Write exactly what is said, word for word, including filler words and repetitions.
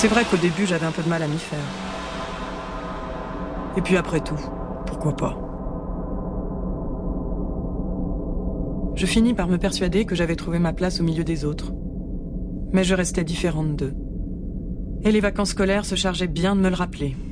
C'est vrai qu'au début, j'avais un peu de mal à m'y faire. Et puis après tout, pourquoi pas? Je finis par me persuader que j'avais trouvé ma place au milieu des autres. Mais je restais différente d'eux. Et les vacances scolaires se chargeaient bien de me le rappeler.